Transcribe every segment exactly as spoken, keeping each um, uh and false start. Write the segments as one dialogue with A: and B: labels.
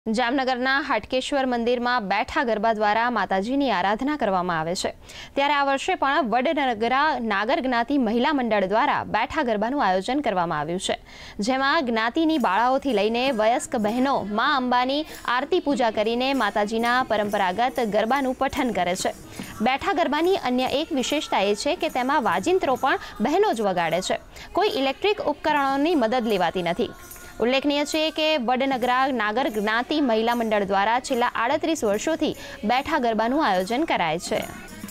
A: જામનગરના હાટકેશ્વર મંદિરમાં બેઠા ગરબા દ્વારા માતાજીની આરાધના કરવામાં આવે છે। ત્યારે આ વર્ષે પણ વડનગરા નાગર જ્ઞાતિ મહિલા મંડળ દ્વારા બેઠા ગરબાનું આયોજન કરવામાં આવ્યું છે, જેમાં જ્ઞાતિની બાળાઓથી લઈને વયસ્ક બહેનો મા અંબાની આરતી પૂજા કરીને માતાજીના પરંપરાગત ગરબાનું પઠન કરે છે। બેઠા ગરબાની અન્ય એક વિશેષતા એ છે કે તેમાં વાજિંત્રો પણ બહેનો જ વગાડે છે, કોઈ ઇલેક્ટ્રિક ઉપકરણોની મદદ લેવાતી નથી। ઉલ્લેખનીય છે કે વડનગરા નાગર જ્ઞાતિ મહિલા મંડળ દ્વારા છેલ્લા આડત્રીસ વર્ષોથી બેઠા ગરબાનું આયોજન કરાય છે।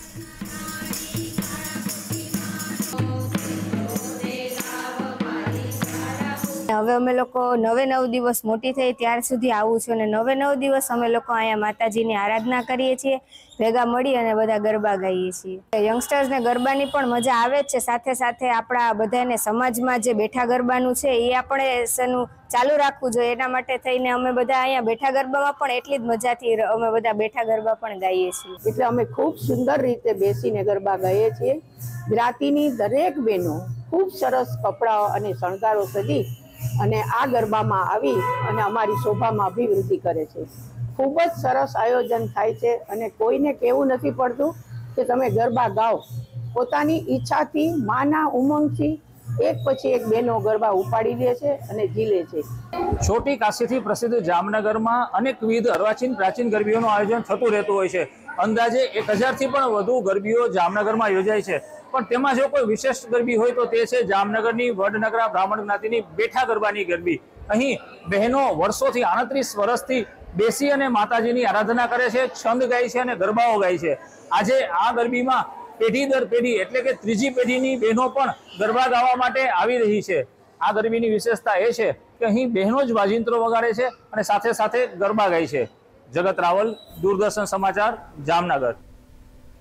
B: હવે અમે લોકો નવે નવ દિવસ મોટી થઈ ત્યાર સુધી આવું છું અને નવે નવ દિવસ અમે લોકો અહીંયા માતાજીની આરાધના કરીએ છીએ, ભેગા મળી અને બધા ગરબા ગાઈએ છીએ। યંગસ્ટર્સને ગરબાની પણ મજા આવે જ છે, સાથે સાથે આપણા બધાને સમાજમાં જે બેઠા ગરબાનું છે એ આપણે સનું ચાલુ રાખવું જોઈએ। એના માટે થઈને અમે બધા અહીંયા બેઠા ગરબામાં પણ એટલી જ મજાથી અમે બધા બેઠા ગરબા પણ ગાઈએ છીએ।
C: એટલે અમે ખૂબ સુંદર રીતે બેસીને ગરબા ગાઈએ છીએ। જ્ઞાતિની દરેક બહેનો ખૂબ સરસ કપડાઓ અને શણગારો સજી અને આ ગરબામાં આવી અને અમારી શોભામાં અભિવૃદ્ધિ કરે છે। ખૂબ જ સરસ આયોજન થાય છે અને કોઈને કહેવું નથી પડતું કે તમે ગરબા ગાઓ, પોતાની ઈચ્છાથી માના ઉમંગથી એક પછી એક બહેનો ગરબા ઉપાડી લે છે અને ઝીલે છે।
D: છોટી કાશીથી પ્રસિદ્ધ જામનગરમાં અનેકવિધ અર્વાચીન પ્રાચીન ગરબીઓનું આયોજન થતું રહેતું હોય છે। અંદાજે એક હજારથી પણ વધુ ગરબીઓ જામનગરમાં યોજાય છે, પણ તેમાં જો કોઈ વિશેષ ગરબી હોય તો તે છે જામનગરની વડનગરા બ્રાહ્મણ જ્ઞાતિની બેઠા ગરબાની ગરબી। અહીં બહેનો વર્ષોથી આડત્રીસ વર્ષથી બેસી અને માતાજીની આરાધના કરે છે, છંદ ગાય છે અને ગરબાઓ ગાય છે। આજે આ ગરબીમાં પેઢી દર પેઢી એટલે કે ત્રીજી પેઢીની બહેનો પણ ગરબા ગાવા માટે આવી રહી છે। આ ગરબીની વિશેષતા એ છે કે અહીં બહેનો જ વાજિંત્રો વગાડે છે અને સાથે સાથે ગરબા ગાય છે। જગત રાવલ, દૂરદર્શન સમાચાર, જામનગર।